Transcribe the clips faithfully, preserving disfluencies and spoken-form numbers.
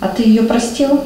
А ты ее простил?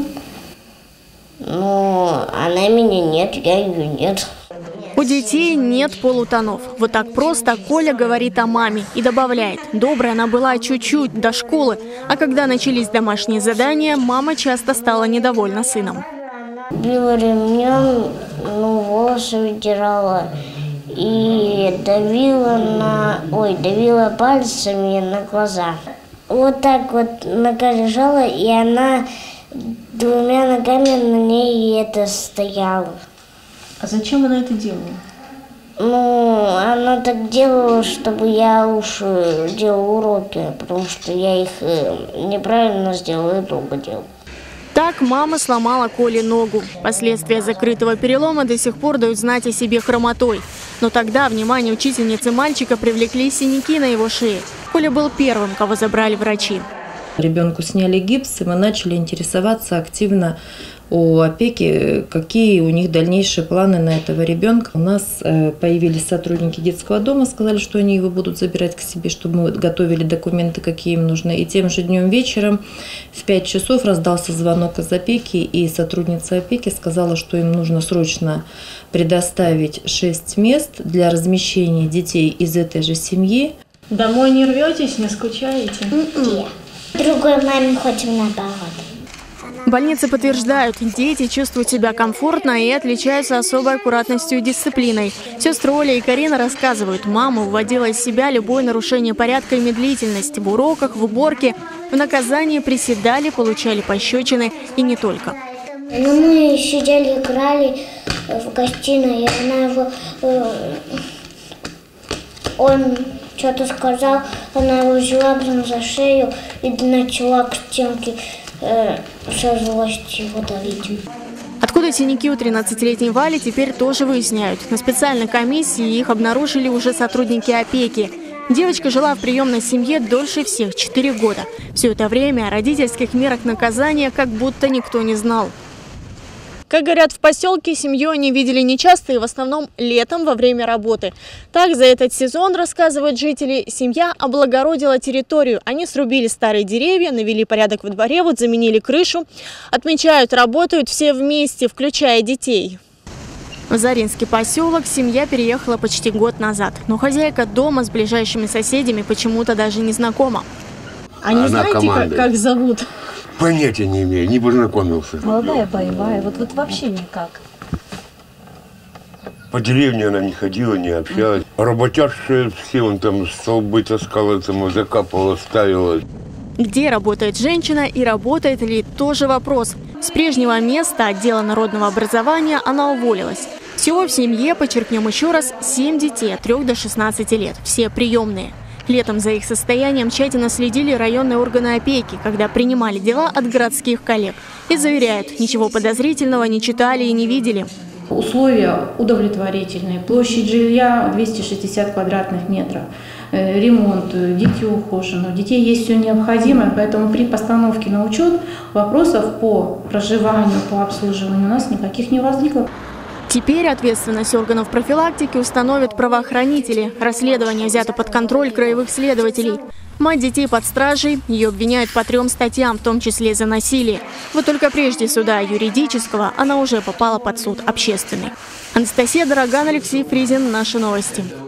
Ну, она меня нет, я ее нет. У детей нет полутонов. Вот так просто Коля говорит о маме и добавляет: добрая она была чуть-чуть до школы, а когда начались домашние задания, мама часто стала недовольна сыном. Била ремнем, ну, волосы выдирала и давила на, ой, давила пальцами на глаза. Вот так вот нога лежала, и она двумя ногами на ней это стояла. А зачем она это делала? Ну, она так делала, чтобы я уж делал уроки, потому что я их неправильно сделала и долго делала. Так мама сломала Коле ногу. Последствия закрытого перелома до сих пор дают знать о себе хромотой. Но тогда внимание учительницы мальчика привлекли синяки на его шее. Коля был первым, кого забрали врачи. Ребенку сняли гипс, и мы начали интересоваться активно у опеки, какие у них дальнейшие планы на этого ребенка. У нас появились сотрудники детского дома, сказали, что они его будут забирать к себе, чтобы мы готовили документы, какие им нужны. И тем же днем вечером в пять часов раздался звонок из опеки, и сотрудница опеки сказала, что им нужно срочно предоставить шесть мест для размещения детей из этой же семьи. Домой не рветесь, не скучаете? Нет. Другой маме хотим наоборот. Больницы подтверждают, дети чувствуют себя комфортно и отличаются особой аккуратностью и дисциплиной. Сестры Оля и Карина рассказывают, мама выводила из себя любое нарушение порядка и медлительность в уроках, в уборке. В наказании приседали, получали пощечины и не только. Ну, мы сидели, играли в гостиной, и она его... Э, он что-то сказал, она его взяла прям за шею и начала к стенке э, со злости его давить. Откуда синяки у тринадцатилетней Вали, теперь тоже выясняют. На специальной комиссии их обнаружили уже сотрудники опеки. Девочка жила в приемной семье дольше всех – четыре года. Все это время о родительских мерах наказания как будто никто не знал. Как говорят в поселке, семью они видели нечасто и в основном летом во время работы. Так, за этот сезон, рассказывают жители, семья облагородила территорию. Они срубили старые деревья, навели порядок во дворе, вот заменили крышу. Отмечают, работают все вместе, включая детей. В Заринский поселок семья переехала почти год назад. Но хозяйка дома с ближайшими соседями почему-то даже не знакома. А не знаете, как, как зовут? Понятия не имею, не познакомился. Молодая, боевая, вот, вот вообще никак. По деревне она не ходила, не общалась. Работящие все, он там столбы таскала, там закапывала, ставила. Где работает женщина и работает ли, тоже вопрос. С прежнего места отдела народного образования она уволилась. Всего в семье, подчеркнем еще раз, семь детей от трёх до шестнадцати лет, все приемные. Летом за их состоянием тщательно следили районные органы опеки, когда принимали дела от городских коллег. И заверяют, ничего подозрительного не читали и не видели. Условия удовлетворительные. Площадь жилья двести шестьдесят квадратных метров. Ремонт, дети ухожены. У детей есть все необходимое, поэтому при постановке на учет вопросов по проживанию, по обслуживанию у нас никаких не возникло. Теперь ответственность органов профилактики установят правоохранители. Расследование взято под контроль краевых следователей. Мать детей под стражей, ее обвиняют по трем статьям, в том числе за насилие. Вот только прежде суда юридического она уже попала под суд общественный. Анастасия Дороган, Алексей Фризин. Наши новости.